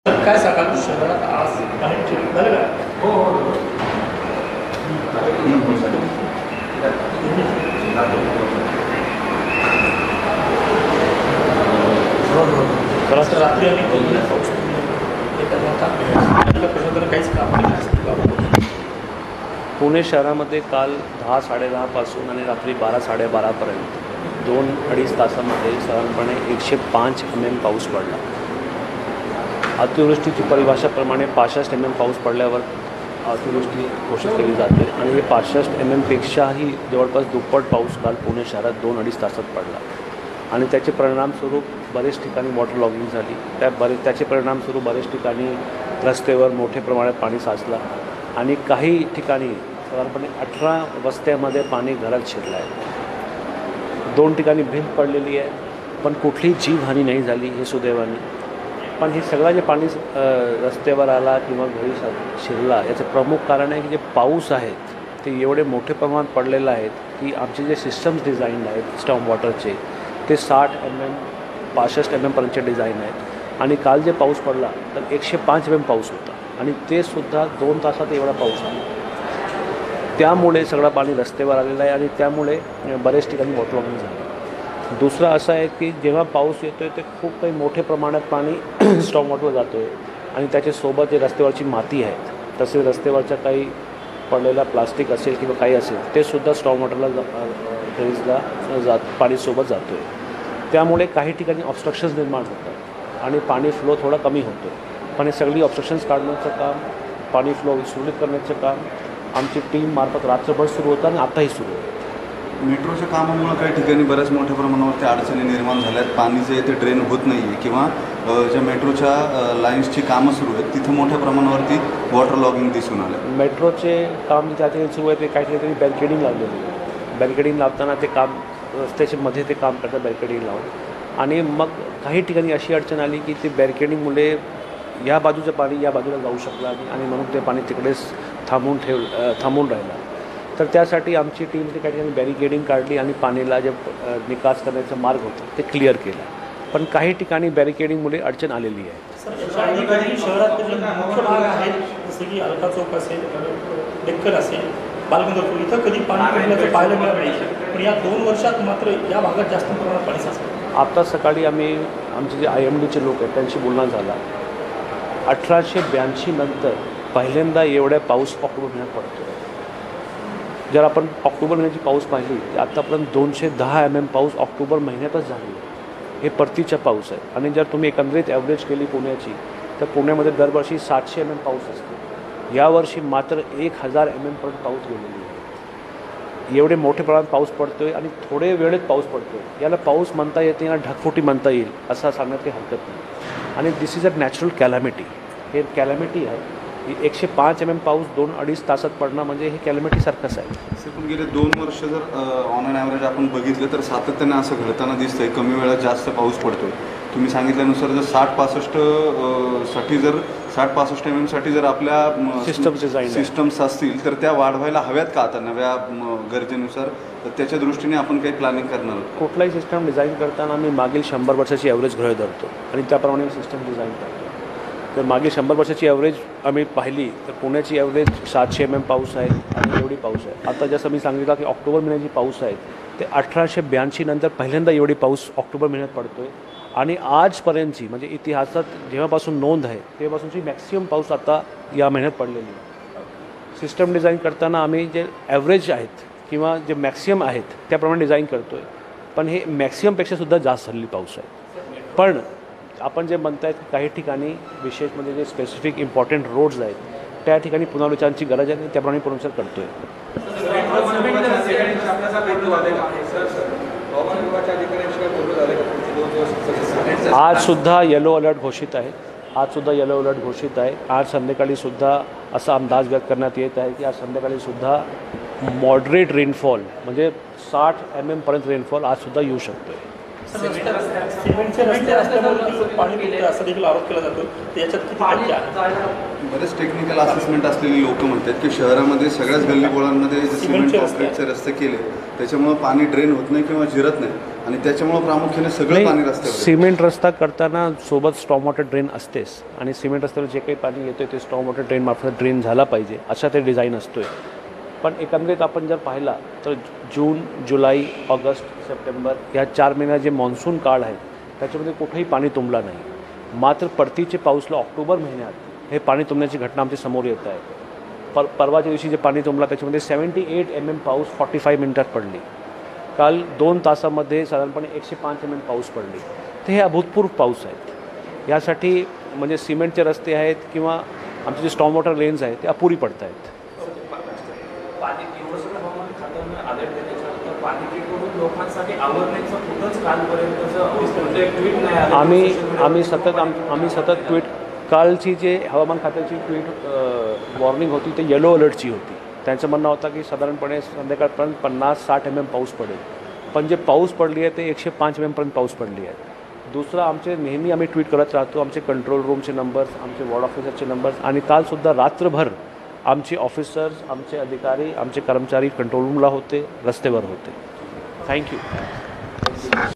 काय सांगाल शहरात आज काही ठिकाणी झालं का? खरंच रात्री आणि पाऊस प्रशासनानं काहीच काम केलं. पुणे शहरामध्ये काल 10-10:30 पासून आणि रात्री 12-12:30पर्यंत 2-2.5 तासामध्ये साधारणपणे 105 mm पाऊस पडला. अतिवृष्टीची परिभाषाप्रमाणे 65 mm पाऊस पडल्यावर अतिवृष्टी घोषित केली जाते आणि हे 65 mm पेक्षाही जवळपास दुप्पट पाऊस काल पुणे शहरात 2-2.5 तासात पडला आणि त्याचे परिणामस्वरूप बरेच ठिकाणी वॉटर लॉगिंग झाली. त्याचे परिणामस्वरूप बरेच ठिकाणी रस्त्यावर मोठ्या प्रमाणात पाणी साचलं आणि काही ठिकाणी साधारणपणे 18 वस्त्यामध्ये पाणी घरात शिरलं आहे. 2 ठिकाणी भिंत पडलेली आहे, पण कुठलीही जीवहानी नाही झाली, हे सुदैवाने. पण हे सगळं जे पाणी रस्त्यावर आला किंवा घरी शिरला याचं प्रमुख कारण आहे की जे पाऊस आहेत ते एवढे मोठे प्रमाणात पडलेले आहेत की आमचे जे सिस्टम्स डिझाईन आहेत स्टॉर्म वॉटरचे ते 60 mm 65 mm पर्यंतचे डिझाईन आहेत. आणि काल जे पाऊस पडला तर 105 mm पाऊस होता आणि ते सुद्धा 2 तासात एवढा पाऊस आला. त्यामुळे सगळं पाणी रस्त्यावर आलेलं आहे आणि त्यामुळे बरेच ठिकाणी वॉटर लॉगिंग झालं. दुसरं असं आहे की जेव्हा पाऊस येतो आहे ते खूप काही मोठ्या प्रमाणात पाणी स्टॉर्म वॉटरवर जातो आहे आणि त्याच्यासोबत जे रस्त्यावरची माती आहे तसेच रस्त्यावरच्या काही पडलेला प्लास्टिक असेल किंवा काही असेल ते सुद्धा स्टॉर्म वॉटरला ड्रेनेजला पाणीसोबत जातो आहे. त्यामुळे काही ठिकाणी ऑब्स्ट्रक्शन्स निर्माण होतात आणि पाणी फ्लो थोडा कमी होतो. पण हे सगळी ऑब्स्ट्रक्शन्स काढण्याचं काम, पाणी फ्लो सुरळीत करण्याचं काम आमची टीममार्फत रात्रभर सुरू होतं आणि आताही सुरू आहे. मेट्रोच्या कामामुळे काही ठिकाणी बऱ्याच मोठ्या प्रमाणावरती अडचणी निर्माण झाल्या आहेत. पाणी जे ते ड्रेन होत नाही आहे किंवा ज्या मेट्रोच्या लाईन्सची कामं सुरू आहेत तिथं मोठ्या प्रमाणावरती वॉटर लॉगिंग दिसून आलं. मेट्रोचे काम ज्या ठिकाणी सुरू आहे ते काही ठिकाणी बॅरिकेडिंग लावलेली आहे. बॅरिकेडिंग लावताना ते काम रस्त्याच्या मध्ये ते काम करतात बॅरिकेडिंग लावून आणि मग काही ठिकाणी अशी अडचण आली की ते बॅरिकेडिंगमुळे या बाजूचं पाणी या बाजूला जाऊ शकलं नाही आणि म्हणून ते पाणी तिकडेच थांबून राहिलं. तर त्यासाठी आमची टीम ते काही ठिकाणी बॅरिकेडिंग काढली आणि पाणीला जे निकास करण्याचा मार्ग होता ते क्लिअर केला. पण काही ठिकाणी बॅरिकेडिंगमुळे अडचण आलेली आहे. शहरात जे मुख्य भाग आहेत जसे की अलका चौक असेल, डेक्कन असेल, बालगंधर इथं कधी पाणी पडल्याचं पाहायला मिळालं नाही. पण या 2 वर्षात मात्र या भागात जास्त प्रमाणात पाणी साचलं. आता सकाळी आम्ही आमचे जे IMDचे लोक आहेत त्यांशी बोलणं झाला. 1882 नंतर पहिल्यांदा एवढ्या पाऊस ऑक्टोबर महिन्यात पडतो. जर आपण ऑक्टोबर महिन्याची पाऊस पाहिली तर आत्तापर्यंत 210 mm पाऊस ऑक्टोबर महिन्यातच झाली आहे. हे परतीचा पाऊस आहे आणि जर तुम्ही एकंदरीत ॲव्हरेज केली पुण्याची तर पुण्यामध्ये दरवर्षी 700 mm पाऊस असतो. यावर्षी मात्र 1000 mm पर्यंत पाऊस गेलेली आहे. एवढे मोठ्या प्रमाणात पाऊस पडतो आहे आणि थोडे वेळेत पाऊस पडतो आहे. याला पाऊस म्हणता येते ना ढगफुटी म्हणता येईल असं सांगण्यात काही हरकत नाही. आणि this is a natural calamity. हे कॅलॅमिटी आहे. 105 mm पाऊस 2-2.5 तासात पडणं म्हणजे हे कॅलॅमिटीसारखंच आहे. सर पण गेले 2 वर्ष जर ऑन अँड ॲव्हरेज आपण बघितलं तर सातत्याने असं घडताना दिसतंय. कमी वेळात जास्त पाऊस पडतोय. तुम्ही सांगितल्यानुसार जर 60-65 mm साठी जर आपल्या सिस्टम्स असतील तर त्या वाढवायला हव्यात का आता नव्या गरजेनुसार? तर त्याच्या दृष्टीने आपण काही प्लॅनिंग करणार आहोत? कुठलाही सिस्टम डिझाईन करताना आम्ही मागील 100 वर्षाची ॲव्हरेज गृहीत धरतो आणि त्याप्रमाणे सिस्टम डिझाईन करतो. तर मागील 100 वर्षाची ॲव्हरेज आम्ही पाहिली तर पुण्याची ॲव्हरेज 700 mm पाऊस आहे आणि एवढी पाऊस आहे. आता जसं मी सांगितलं की ऑक्टोबर महिन्याची पाऊस आहे ते 1882 नंतर पहिल्यांदा एवढी पाऊस ऑक्टोबर महिन्यात पडतो आहे आणि आजपर्यंतची म्हणजे इतिहासात जेव्हापासून नोंद आहे तेव्हापासूनची मॅक्सिमम पाऊस आता या महिन्यात पडलेली आहे. सिस्टम डिझाईन करताना आम्ही जे ॲव्हरेज आहेत किंवा जे मॅक्सिमम आहेत त्याप्रमाणे डिझाईन करतो आहे. पण हे मॅक्सिममपेक्षासुद्धा जास्त झालेली पाऊस आहे. पण आपण जे म्हणत आहेत की काही ठिकाणी विशेष म्हणजे जे स्पेसिफिक इम्पॉर्टंट रोड्स आहेत त्या ठिकाणी पुनर्विचारांची गरज आहे आणि त्याप्रमाणे पुनर्विचार करतो आहे. आजसुद्धा येलो अलर्ट घोषित आहे. आज संध्याकाळीसुद्धा असा अंदाज व्यक्त करण्यात येत आहे की आज संध्याकाळीसुद्धा मॉडरेट रेनफॉल म्हणजे 60 mm पर्यंत रेनफॉल आजसुद्धा येऊ शकतो आहे. सिमेंटचे रस्ते असल्यामुळे पाणी तुटतं असं देखील आरोप केला जातो. तर याच्यात किती टक्के आहे? बरेच टेक्निकल असेसमेंट असलेली लोक म्हणतात की शहरामध्ये सगळ्याच गल्लीबोळांमध्ये सिमेंट कॉन्क्रीटचे रस्ते केले त्याच्यामुळे पाणी ड्रेन होत नाही किंवा जिरत नाही आणि त्याच्यामुळे प्रामुख्याने सगळं पाणी रस्त्यावर सिमेंट रस्ता करताना सोबत स्टॉर्म वॉटर ड्रेन असतेच आणि सिमेंट रस्त्यावर जे काही पाणी येतं ते स्टॉर्म वॉटर ड्रेन मार्फत ड्रेन झाला पाहिजे असा ते डिझाईन असतो आहे. पण एकंदरीत आपण जर पाहिला तर जून, जुलै, ऑगस्ट, सप्टेंबर या 4 महिन्यात जे मॉन्सून काळ आहे त्याच्यामध्ये कुठेही पाणी तुंबला नाही. मात्र परतीचे पाऊसला ऑक्टोबर महिन्यात हे पाणी तुंबण्याची घटना आमच्या समोर येत आहे. परवाच्या दिवशी जे पाणी तुंबला त्याच्यामध्ये 78 mm पाऊस 45 मिनिटात पडली. काल 2 तासामध्ये साधारणपणे 105 mm पाऊस पडली. तर हे अभूतपूर्व पाऊस आहेत. यासाठी म्हणजे सिमेंटचे रस्ते आहेत किंवा आमचे जे स्टॉर्म वॉटर लेन्स आहेत ते अपुरी पडत आहेत. आम्ही सतत ट्विट कालची जे हवामान खात्याची ट्विट वॉर्निंग होती ते येलो अलर्टची होती. त्यांचं म्हणणं होतं की साधारणपणे संध्याकाळपर्यंत 50-60 mm पाऊस पडेल. पण जे पाऊस पडली आहे ते 105 mm पर्यंत पाऊस पडली आहे. दुसरं आमचे नेहमी आम्ही ट्विट करत राहतो आमचे कंट्रोल रूमचे नंबर्स, आमचे वॉर्ड ऑफिसरचे नंबर्स आणि कालसुद्धा रात्रभर आमचे ऑफिसर्स, आमचे अधिकारी, आमचे कर्मचारी कंट्रोल रूमला होते, रस्त्यावर होते. थँक्यू.